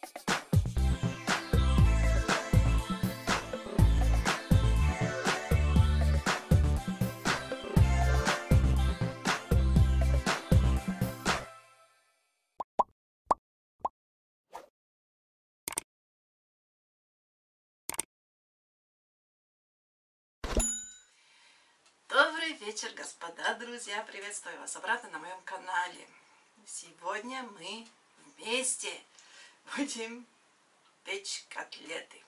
Добрый вечер, господа, друзья! Приветствую вас обратно на моем канале. Сегодня мы вместе будем печь котлеты.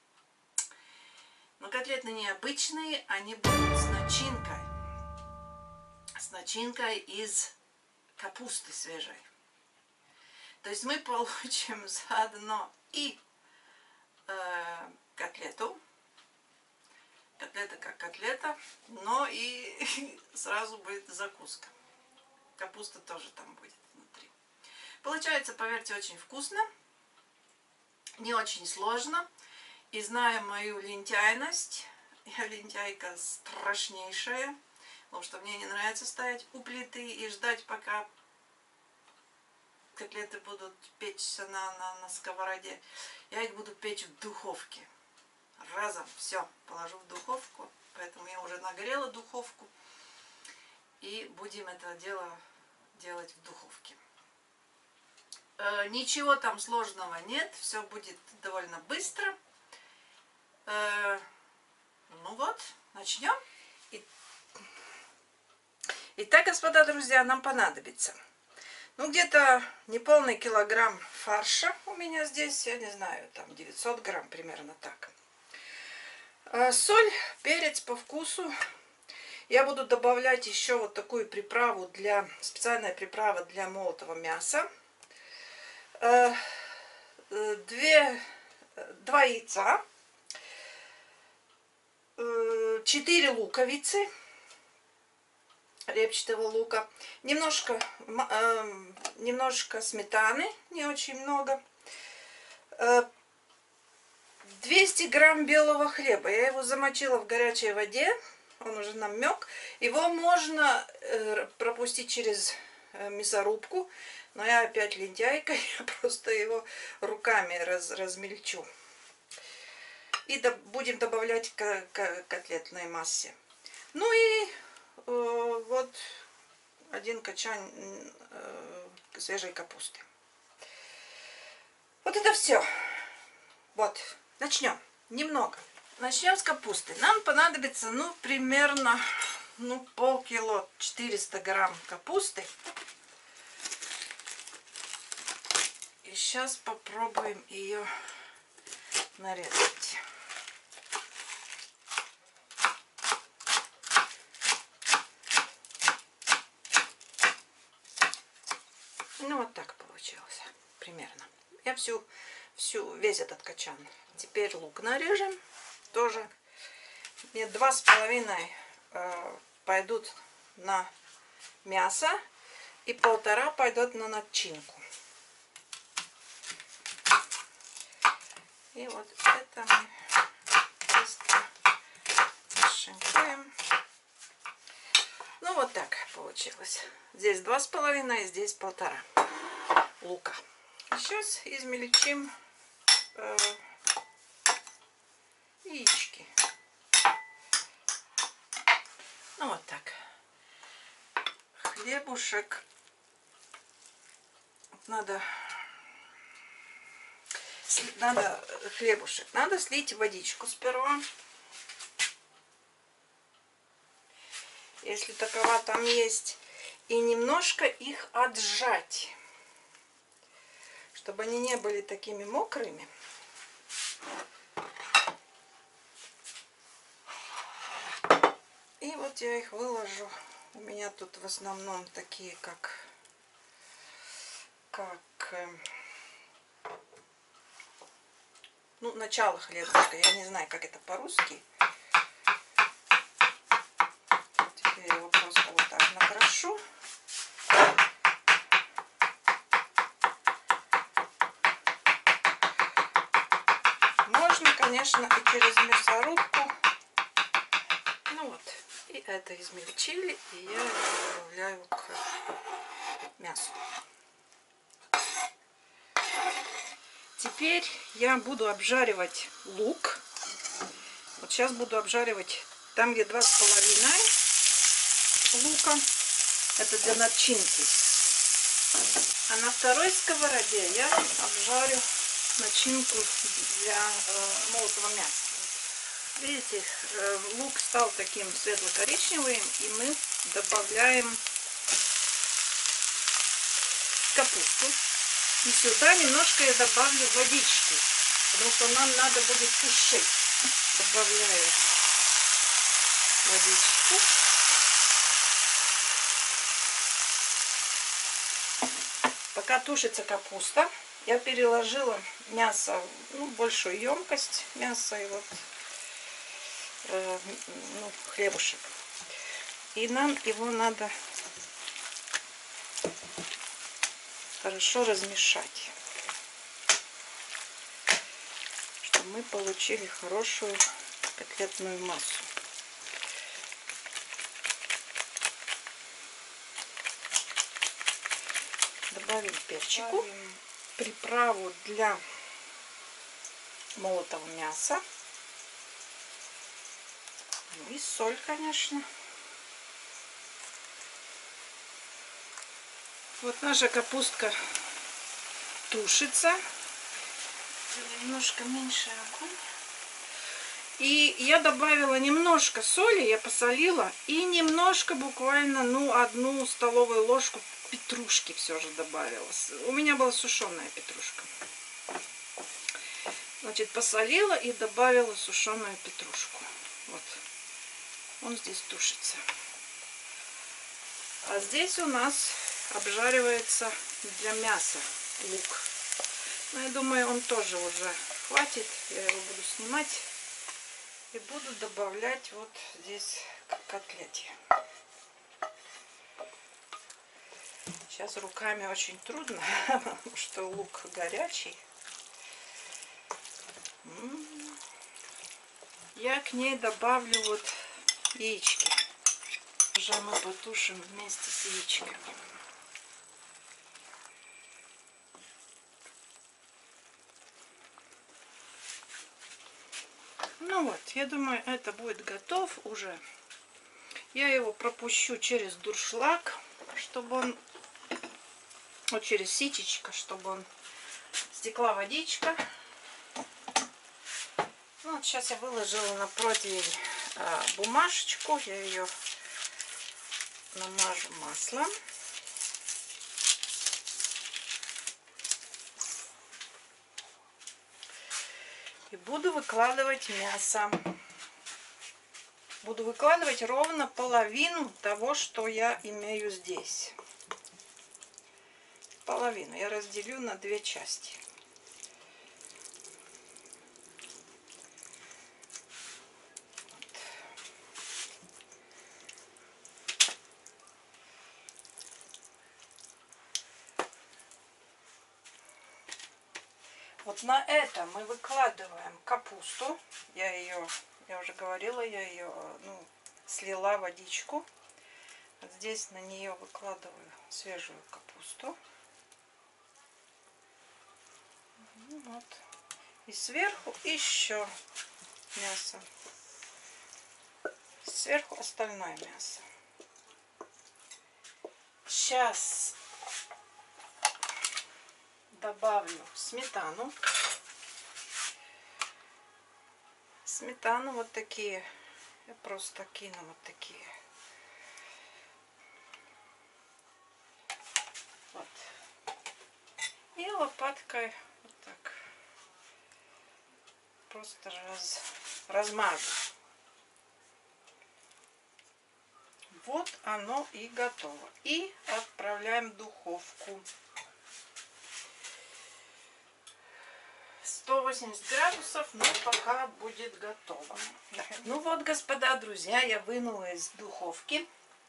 Но котлеты необычные, они будут с начинкой. С начинкой из капусты свежей. То есть мы получим заодно и котлету. Котлета как котлета, но и сразу будет закуска. Капуста тоже там будет внутри. Получается, поверьте, очень вкусно, не очень сложно. И зная мою лентяйность, я лентяйка страшнейшая, потому что мне не нравится стоять у плиты и ждать, пока котлеты будут печься на сковороде. Я их буду печь в духовке. Разом все положу в духовку, поэтому я уже нагрела духовку, и будем это дело делать в духовке. Ничего там сложного нет, все будет довольно быстро. Ну вот, начнем. Итак, господа друзья, нам понадобится, ну, где-то неполный килограмм фарша у меня здесь, я не знаю, там 900 грамм, примерно так. Соль, перец по вкусу. Я буду добавлять еще вот такую приправу, специальная приправа для молотого мяса. 2 яйца. 4 луковицы репчатого лука. Немножко сметаны, не очень много. 200 грамм белого хлеба. Я его замочила в горячей воде. Он уже намек. Его можно пропустить через мясорубку. Но я опять лентяйка. Я просто его руками размельчу. И будем добавлять к котлетной массе. Ну и вот 1 качан свежей капусты. Вот это все. Вот. Начнем. Немного. Начнем с капусты. Нам понадобится, ну, примерно, ну, полкило, 400 грамм капусты. И сейчас попробуем ее нарезать. Ну, вот так получилось. Примерно. Я весь этот качан. Теперь лук нарежем. Тоже мне 2,5 пойдут на мясо и 1,5 пойдут на начинку. И вот это мы быстро шинкуем. Ну вот так получилось. Здесь 2,5, здесь 1,5 лука. Сейчас измельчим яички. Ну вот так. Хлебушек надо слить водичку сперва. Если такова там есть. И немножко их отжать, чтобы они не были такими мокрыми. И вот я их выложу. У меня тут в основном такие, ну, начало хлебушка. Я не знаю, как это по-русски. Теперь я его просто вот так накрошу. Можно, конечно, и через мясорубку. Ну вот. И это измельчили, и я его добавляю к мясу. Теперь я буду обжаривать лук. Вот сейчас буду обжаривать там, где 2,5 лука. Это для начинки. А на второй сковороде я обжарю начинку для молотого мяса. Видите, лук стал таким светло-коричневым, и мы добавляем капусту. И сюда немножко я добавлю водички, потому что нам надо будет тушить. Добавляю водичку. Пока тушится капуста, я переложила мясо в большую емкость мяса и вот хлебушек. И нам его надо хорошо размешать, чтобы мы получили хорошую котлетную массу. Добавим перчику, приправу для молотого мяса и соль, конечно. Вот наша капустка тушится. Немножко меньше огонь. И я добавила немножко соли, я посолила. И немножко, буквально, 1 столовую ложку петрушки все же добавила. У меня была сушеная петрушка. Значит, посолила и добавила сушеную петрушку. Вот. Он здесь тушится. А здесь у нас обжаривается для мяса лук. Но я думаю, он тоже уже хватит. Я его буду снимать и буду добавлять вот здесь к котлете. Сейчас руками очень трудно, потому что лук горячий. Я к ней добавлю вот яички. Уже мы потушим вместе с яичками. Ну вот, я думаю, это будет готов уже. Я его пропущу через дуршлаг, чтобы он, вот через ситечко, чтобы он стекла водичка. Ну, вот сейчас я выложила на противень бумажечку, я ее намажу маслом. И буду выкладывать мясо. Буду выкладывать ровно половину того, что я имею здесь. Половину я разделю на 2 части. Вот на это мы выкладываем капусту. Я уже говорила, я ее слила водичку. Вот здесь на нее выкладываю свежую капусту. Вот. И сверху еще мясо. Сверху остальное мясо. Сейчас добавлю сметану. Сметану вот такие. Я просто кину вот такие. Вот. И лопаткой вот так просто размажу. Вот оно и готово. И отправляем в духовку. 180 градусов, но пока будет готово. Ну вот, господа, друзья, я вынула из духовки.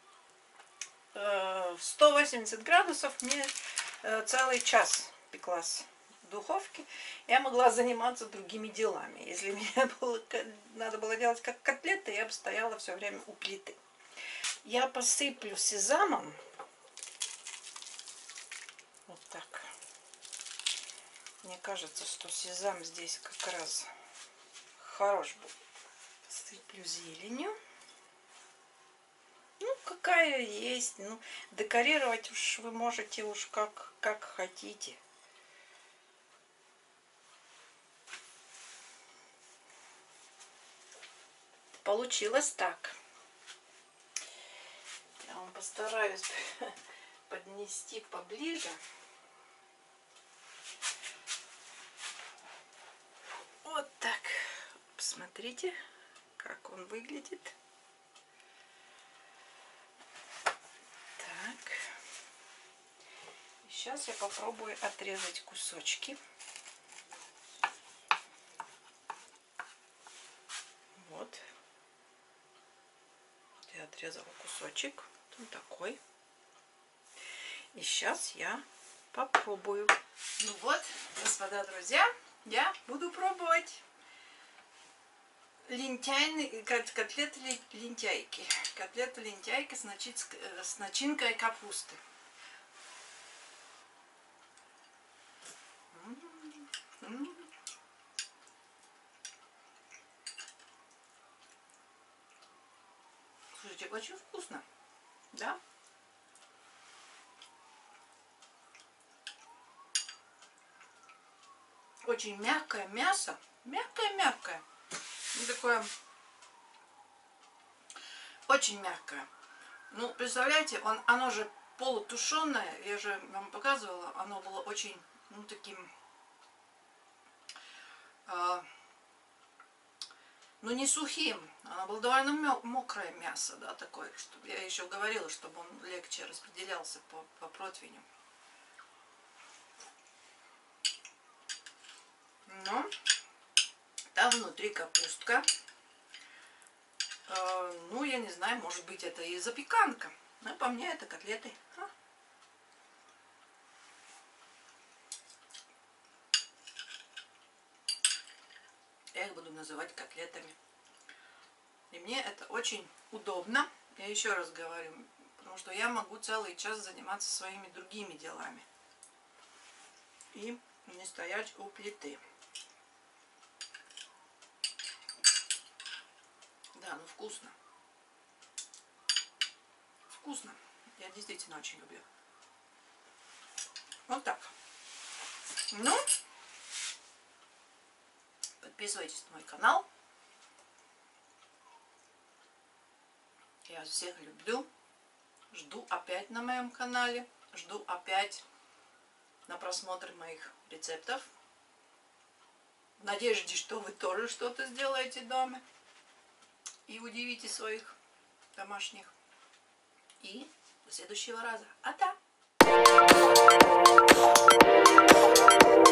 180 градусов мне целый час пеклась в духовке. Я могла заниматься другими делами. Если мне надо было делать как котлеты, я бы стояла все время у плиты. Я посыплю сезамом. Вот так. Мне кажется, что сезам здесь как раз хорош был. Посыплю зеленью. Ну, какая есть. Ну, декорировать уж вы можете уж как хотите. Получилось так. Я вам постараюсь поднести поближе. Вот так. Посмотрите, как он выглядит. Так. Сейчас я попробую отрезать кусочки. Вот. Я отрезала кусочек. Он такой. И сейчас я попробую. Ну вот, господа друзья, я буду пробовать котлеты лентяйки. Котлеты лентяйки с начинкой капусты. Слушайте, очень вкусно, да? Очень мягкое мясо, мягкое. Ну, такое очень мягкое. Ну, представляете, оно же полутушеное, я же вам показывала, оно было очень, ну, таким, ну, не сухим, оно было довольно мокрое мясо, да, такое, чтобы я еще говорила, чтобы он легче распределялся по противню. Но там внутри капустка. Ну, я не знаю, может быть, это и запеканка. Но по мне это котлеты. Я их буду называть котлетами. И мне это очень удобно. Я еще раз говорю, потому что я могу целый час заниматься своими другими делами. И не стоять у плиты. Да, ну вкусно. Вкусно. Я действительно очень люблю. Вот так. Ну, подписывайтесь на мой канал. Я всех люблю. Жду опять на моем канале. Жду опять на просмотр моих рецептов. В надежде, что вы тоже что-то сделаете дома. И удивите своих домашних. И до следующего раза. А-та!